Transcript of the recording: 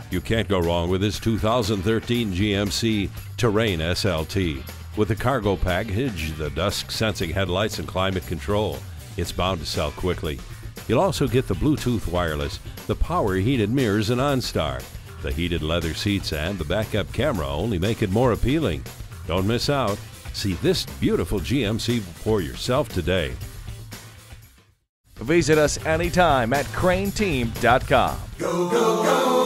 You can't go wrong with this 2013 GMC Terrain SLT. With the cargo package, the dusk-sensing headlights, and climate control, it's bound to sell quickly. You'll also get the Bluetooth wireless, the power heated mirrors and OnStar. The heated leather seats and the backup camera only make it more appealing. Don't miss out. See this beautiful GMC for yourself today. Visit us anytime at crainteam.com. Go, go, go!